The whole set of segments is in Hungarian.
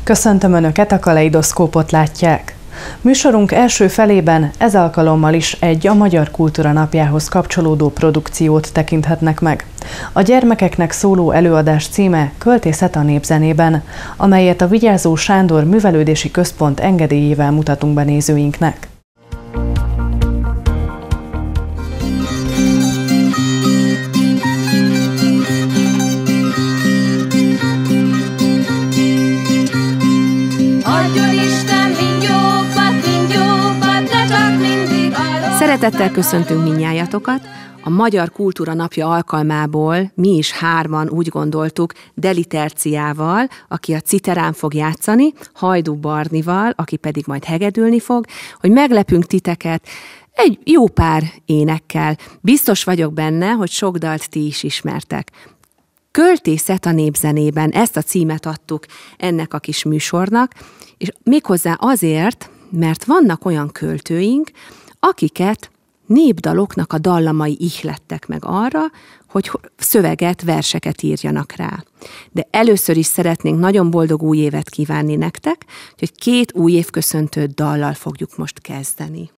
Köszöntöm Önöket, a Kaleidoszkópot látják. Műsorunk első felében ez alkalommal is egy a Magyar Kultúra Napjához kapcsolódó produkciót tekinthetnek meg. A gyermekeknek szóló előadás címe Költészet a népzenében, amelyet a Vigyázó Sándor Művelődési Központ engedélyével mutatunk be nézőinknek. Szeretettel köszöntünk mindnyájatokat. A Magyar Kultúra Napja alkalmából mi is hárman úgy gondoltuk Deli Terciával, aki a citerán fog játszani, Hajdú Barnival, aki pedig majd hegedülni fog, hogy meglepünk titeket egy jó pár énekkel. Biztos vagyok benne, hogy sok dalt ti is ismertek. Költészet a népzenében, ezt a címet adtuk ennek a kis műsornak, és méghozzá azért, mert vannak olyan költőink, akiket népdaloknak a dallamai ihlettek meg arra, hogy szöveget, verseket írjanak rá. De először is szeretnénk nagyon boldog új évet kívánni nektek, hogy 2 új évköszöntő dallal fogjuk most kezdeni.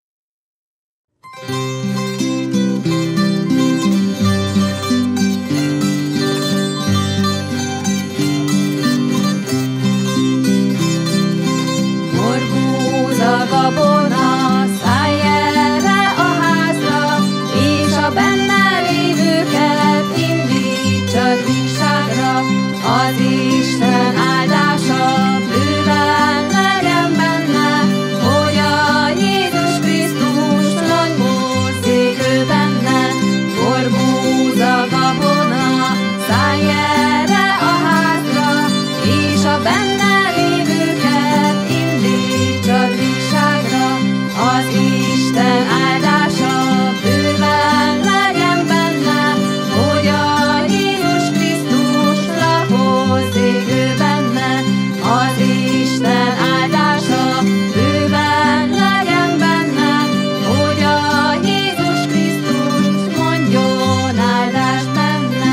Borbúz a gabona, szállj erre a házra, és a benne lévőket indítsad viságra. Az Isten áldása bőven legyen benne, hogy a Jézus Krisztus nagy mozdék ő benne. Borbúz a gabona, szállj erre a házra, és a benne lévőket indítsad viságra. Az Isten áldása bőven legyen benne, hogy a Jézus Krisztus lakozzék ő benne. Az Isten áldása bőven legyen benne, hogy a Jézus Krisztus mondjon áldást benne.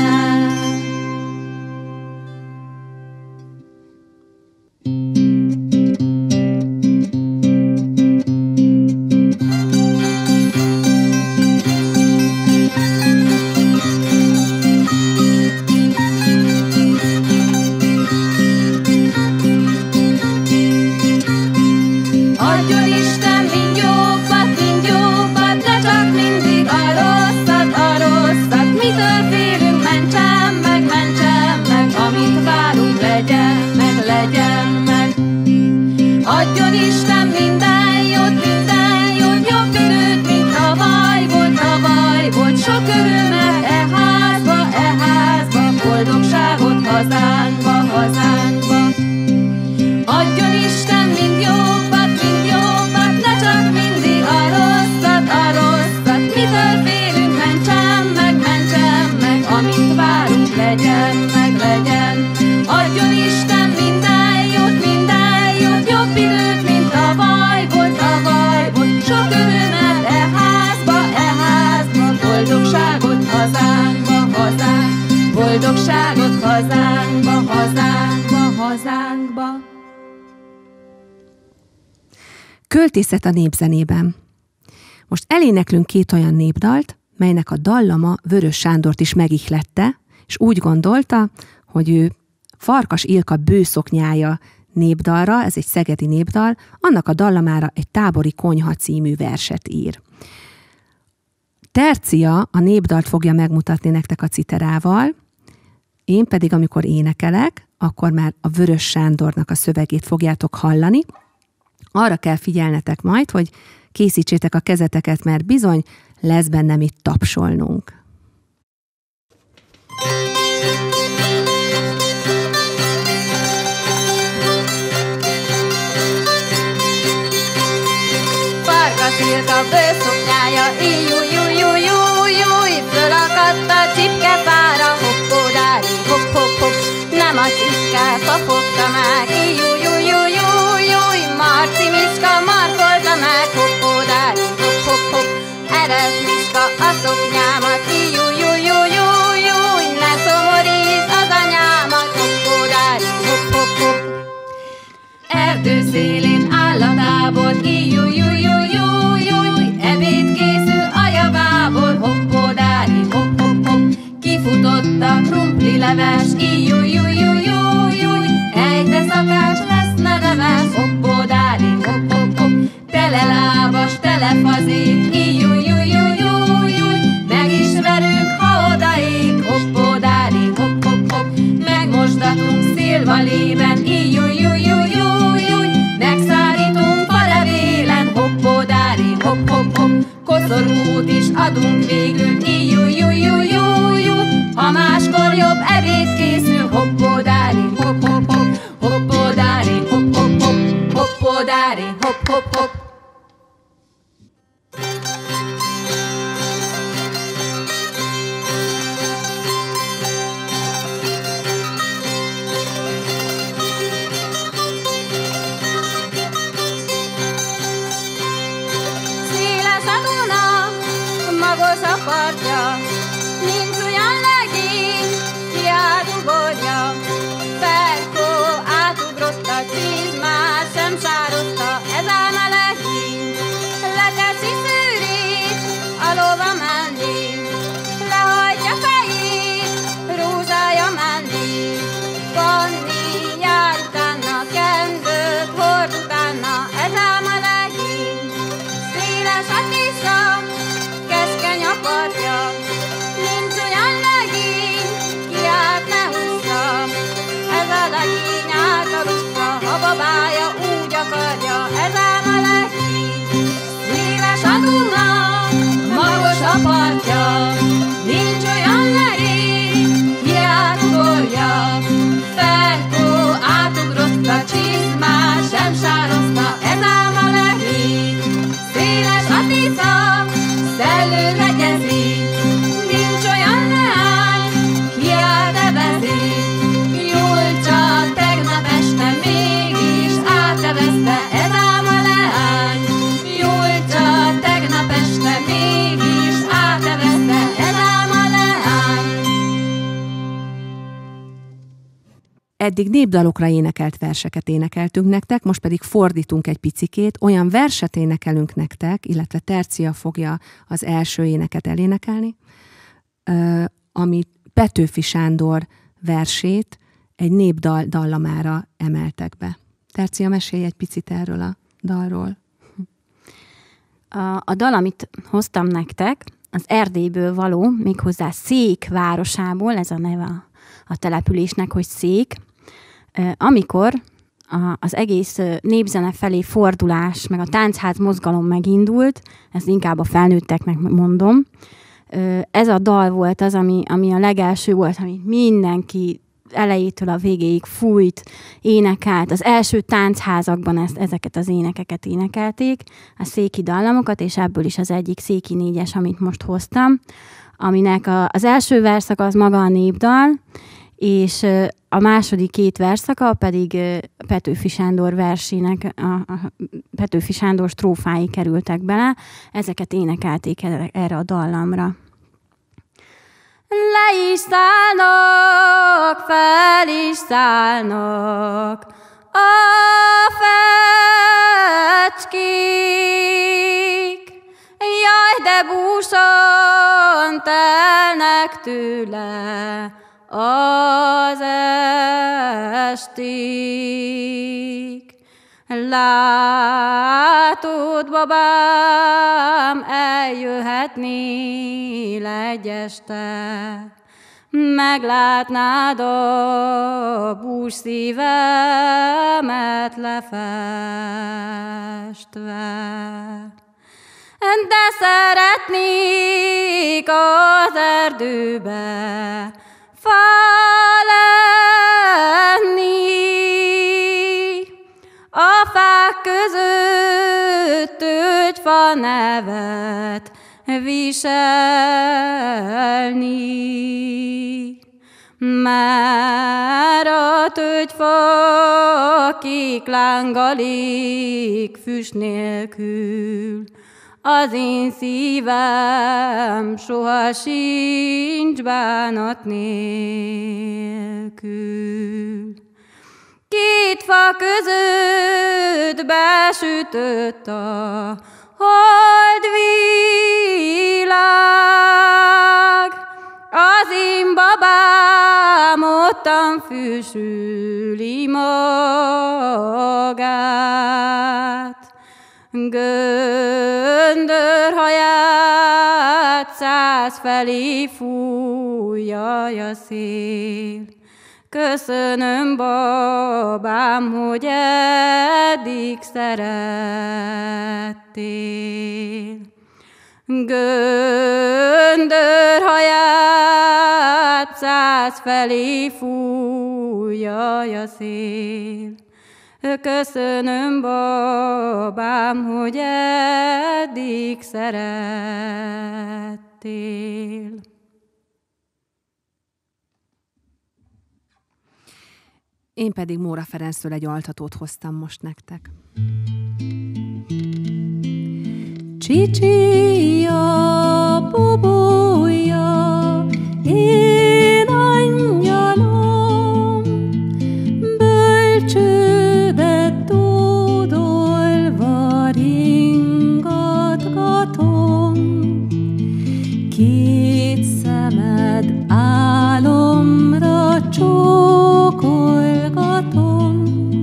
Adjon Isten mind jobbat, ne csak mindig a rosszat. Mitől félünk, mentsen meg, amit várunk, legyen meg. Adjon Isten minden jót, jobb időt, mint tavaly volt. Sok örömet e házba, boldogságot hazánkba. Adjon Isten mind jobbat, ne csak mindig a rosszat. Mitől félünk, mentsen meg, amit várunk, legyen meg. Adjon Isten minden jót, jobb időt, mint tavaly volt. Sok örömet e házba, boldogságot hazánkba. Boldogságot hazánkba. Költészet a népzenében. Most eléneklünk 2 olyan népdalt, melynek a dallama Vörös Sándort is megihlette, és úgy gondolta, hogy ő Farkas Ilka Bőszoknyája népdalra, ez egy szegedi népdal, annak a dallamára egy Tábori konyha című verset ír. Tercia a népdalt fogja megmutatni nektek a citerával, én pedig, amikor énekelek, akkor már a Vörös Sándornak a szövegét fogjátok hallani. Arra kell figyelnetek majd, hogy készítsétek a kezeteket, mert bizony lesz benne mit tapsolnunk. Farkas Ilka bőszoknyája, íjújújújújúj, fölakadt a csipkefára, hoppodári, hopp, nem a csipkefa fogta meg, íjújújújújúj, Marci Miska markolta meg, hoppodári, hopp, ered Miska a szoknyámat, íjújújújújúj, ne szomorítsd az anyámat, hoppodári, hopp. nyúlva lében, íjúj, megszárítunk falevélen, hoppódári, hopp, koszorút is adunk végül, íjúj, ha máskor jobb ebéd készül, hoppódári, hopp, hoppódári, hopp, hoppódári, hopp. A partja, nincs olyan legény, ki átugorja. Ferkó átugrott a csizmát, sem sározta, ez ám a legény. Leteszi szőrét a lova mellé, lehajtja fejét rózsája mellé. Panni jár utána, kendőt hord utána, ez ám a legény. Széles a tisza, keskeny a partja, nincs olyan legény, ki át ne húzza. Ez a legény átaluszta, ha babája úgy akarja, ez ám a legény. Széles a Duna, magos a partja, nincs olyan legény, ki átugorja. Ferkó átugrott a csizmát, sem sározta, ez ám a legény. Széles a Tisza, szellő legyezik, nincs olyan leány, ki átevezik. Julcsa tegnap este mégis átevezte, ez ám a leány. Julcsa tegnap este mégis átevezte, ez ám a leány. Eddig népdalokra énekelt verseket énekeltünk nektek, most pedig fordítunk egy picikét, olyan verset énekelünk nektek, illetve Tercia fogja az első éneket elénekelni, amit Petőfi Sándor versét egy népdal dallamára emeltek be. Tercia, mesélj egy picit erről a dalról. A dal, amit hoztam nektek, az Erdélyből való, méghozzá Szék városából, ez a neve a településnek, hogy Szék. Amikor az egész népzene felé fordulás, meg a táncház mozgalom megindult, ezt inkább a felnőtteknek mondom, ez a dal volt az, ami a legelső volt, amit mindenki elejétől a végéig fújt, énekelt. Az első táncházakban ezeket az énekeket énekelték, a széki dallamokat, és ebből is az egyik Széki négyes, amit most hoztam, aminek az első verszak az maga a népdal, és a második két verszaka pedig Petőfi Sándor versének, a Petőfi Sándor strófái kerültek bele, ezeket énekelték erre a dallamra. Le is szállnak, fel is szállnak a fecskék, jaj, de búsan telnek tőle az esték. Látod, babám, eljöhetnél egy este, meglátnád a bús szívemet lefestve. De szeretnék az erdőbe fa lenni, a fák között tölgyfa nevet viselni. Már a tölgyfa kék lángalik füst nélkül, az én szívem soha sincs bánat nélkül. Két fa között besütött a holdvilág, az én babám ottan fűsüli magát. Göndörhaját 100 felé fújja a szél, Köszönöm, babám, hogy eddig szerettél. Göndörhaját száz felé fújja a szél. Köszönöm, babám, hogy eddig szerettél. Én pedig Móra Ferenctől egy altatót hoztam most nektek. Csicsia, bubója, én angyalom, bölcsődet dúdolva ringatgatom, két szemed álomra csókolgatom.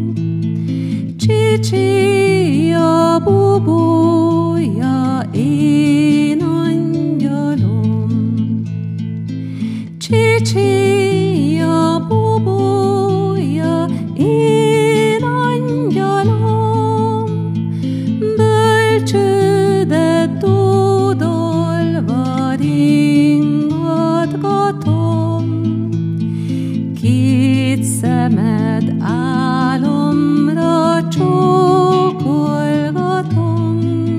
Csicsia, bubója, én angyalom. Csicsia, bubója, én angyalom, bölcsődet dúdolva ringatgatom, két szemed álomra csókolgatom.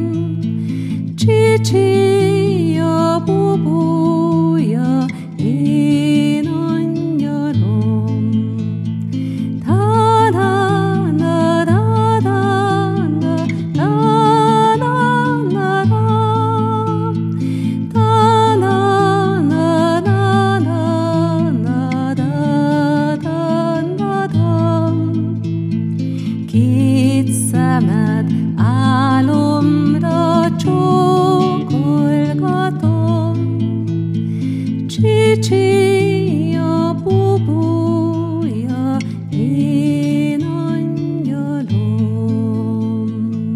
Csicsia, bubója, én angyalom. Két szemed álomra csókolgatom. Csicsia, bubója, én angyalom.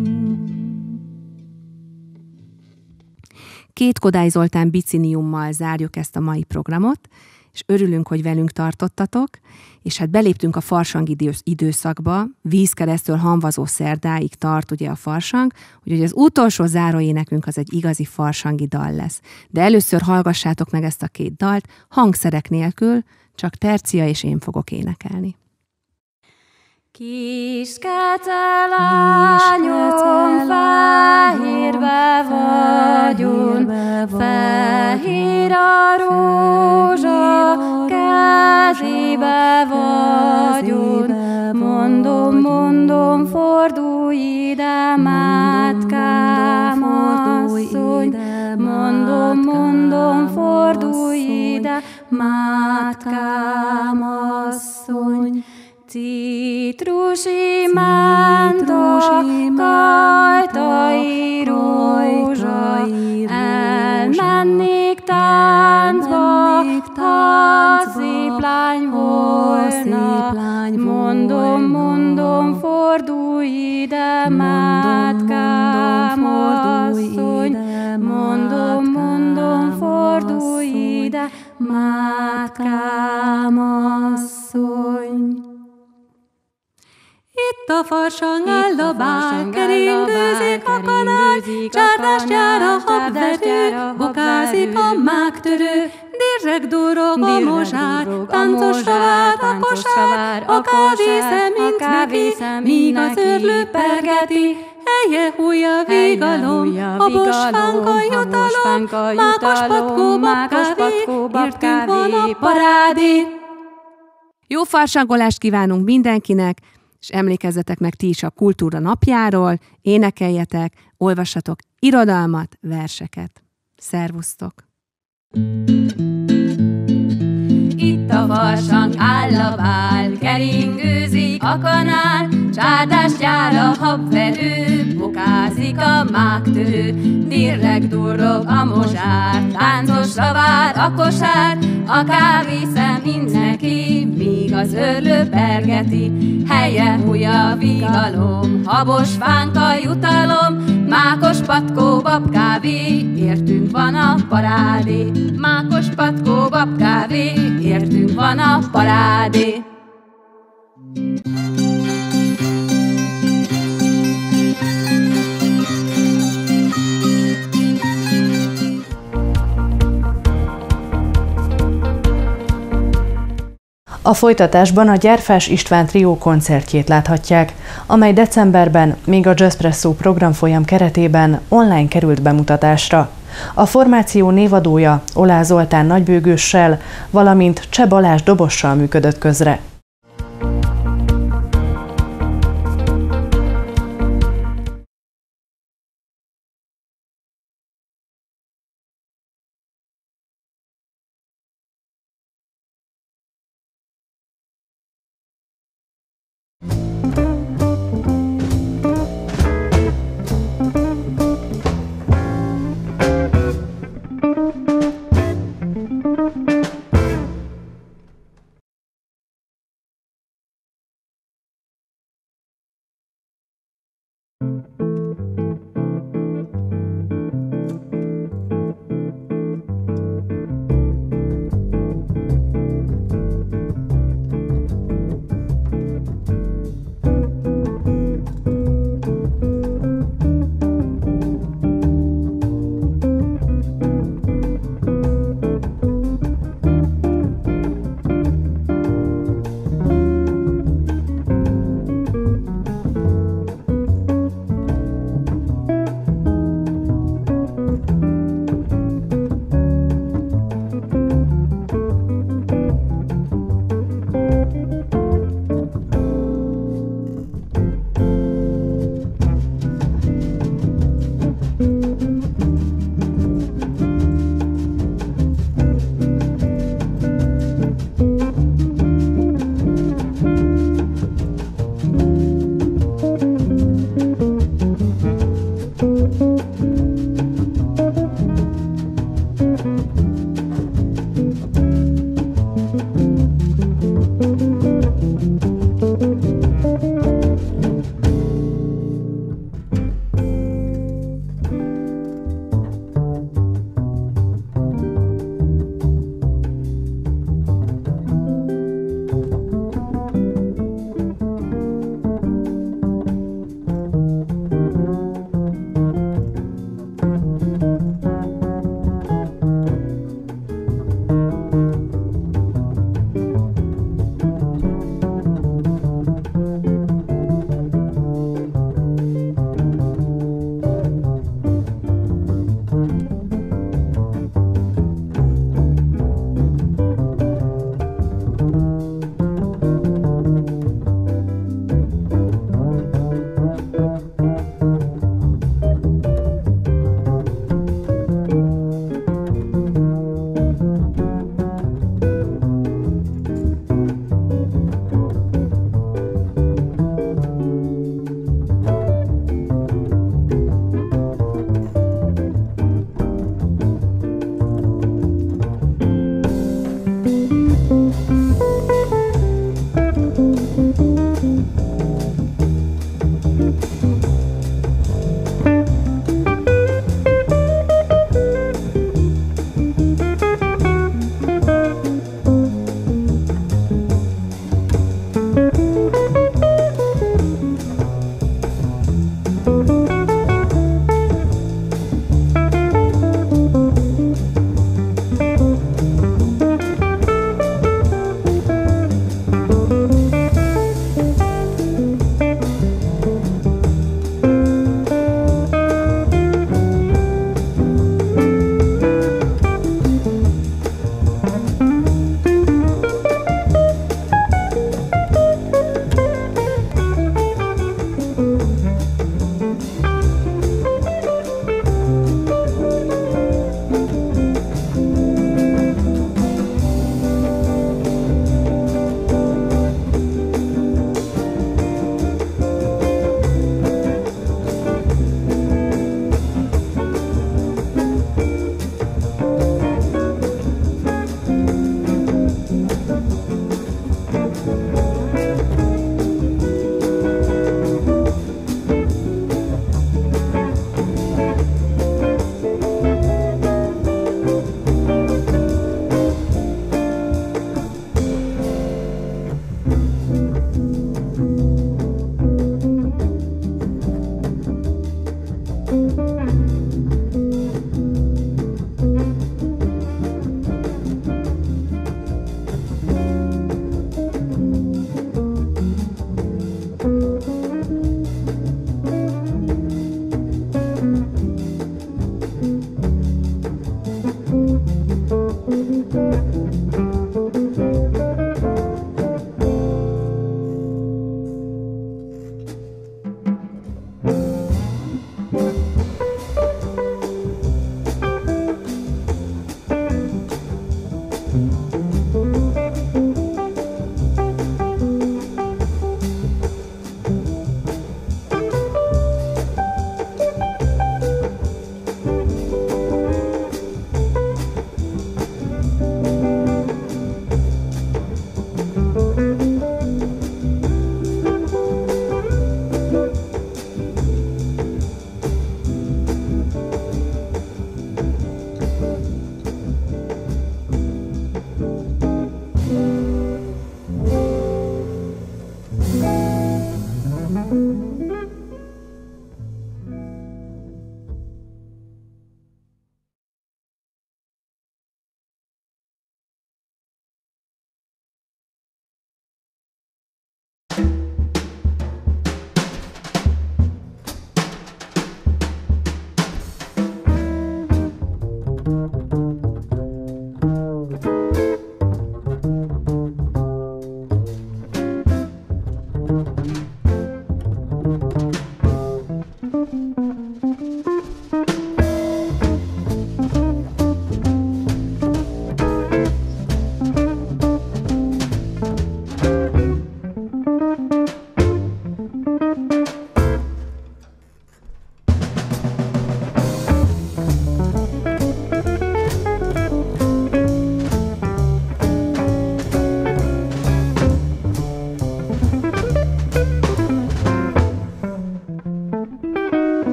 Két Kodály Zoltán biciniummal zárjuk ezt a mai programot, és örülünk, hogy velünk tartottatok, és hát beléptünk a farsang időszakba, vízkeresztől hamvazó szerdáig tart ugye a farsang, úgyhogy az utolsó záróénekünk az egy igazi farsangi dal lesz. De először hallgassátok meg ezt a két dalt, hangszerek nélkül, csak Tercia és én fogok énekelni. Kis kecelányom, fehérbe vagyon, fehér a rózsa, kezébe vagyon. Mondom, mondom, fordulj ide, mátkám asszony. Mondom, mondom, fordulj ide, mátkám asszony. Citrusi menta, kajtai rózsa, elmennék táncba, ha szép lány volna. Mondom, mondom, fordulj ide, mátkám asszony. Mondom, mondom, fordulj ide, mátkám asszony. Itt a farsang áll a bál, keringőzik a kanál, csárdás gyár a habverő, bokázik a mágtörő, dirreg durog a mozsár, táncosra vár a kosár, a kávé szemint neki, míg az örlő pergeti, helye húja vigalom, a bosfánka jutalom, mákos patkó babkávé, értünk van a parádé. Jó farsangolást kívánunk mindenkinek, és emlékezzetek meg ti is a Kultúra napjáról, énekeljetek, olvassatok irodalmat, verseket. Szervusztok! Itt a farsang áll a bál, keringőzik a kanál, csárdás gyár a habverő, Csapkázik a mágtörő, dirreg durrog a mozsár, táncosra vár a kosár, a kávészem mindenki, míg az őrlő pergeti. Helye húja vigalom, habos fánka jutalom, mákos patkó babkávé, értünk van a parádé. Mákos patkó babkávé, értünk van a parádé. A folytatásban a Gyárfás István trió koncertjét láthatják, amely decemberben még a Jazzpresso programfolyam keretében online került bemutatásra. A formáció névadója Olá Zoltán nagybőgőssel, valamint Cseh Balázs dobossal működött közre.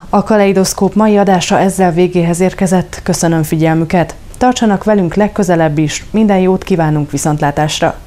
A Kaleidoszkóp mai adása ezzel végéhez érkezett. Köszönöm figyelmüket! Tartsanak velünk legközelebb is, minden jót kívánunk viszontlátásra!